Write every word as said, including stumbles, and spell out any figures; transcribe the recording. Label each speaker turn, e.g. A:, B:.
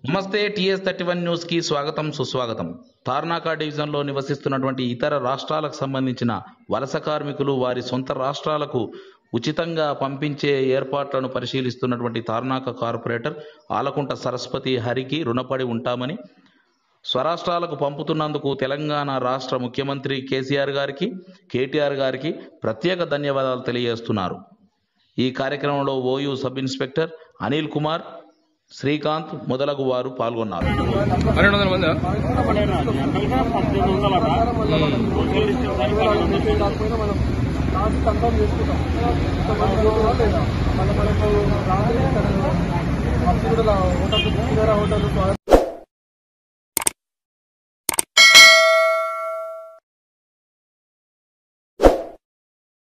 A: నమస్తే TS thirty one news కి స్వాగతం సుస్వాగతం. తార్నాక డివిజన్లో నివసిస్తున్నటువంటి ఇతర రాష్ట్రాలకు సంబంధించిన వలస కార్మికులు వారి సొంత రాష్ట్రాలకు ఉచితంగా పంపించే ఏర్పాట్లను పరిశీలిస్తున్నటువంటి తార్నాక కార్పొరేటర్ ఆలకుంట సరస్వతి హరికి రుణపడి ఉంటామని స్వరాష్ట్రాలకు పంపుతున్నందుకు తెలంగాణ రాష్ట్ర ముఖ్యమంత్రి కేసీఆర్ గారికి కేటీఆర్ గారికి ప్రత్యేక ధన్యవాదాలు తెలియజేస్తున్నారు. ఈ కార్యక్రమంలో OU sub inspector Anil Kumar, Srikanth మొదలగు వారు పాల్గొన్నారు.